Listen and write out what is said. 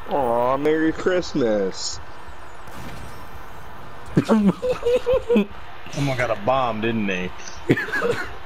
Aw, Merry Christmas. Someone got a bomb, didn't they?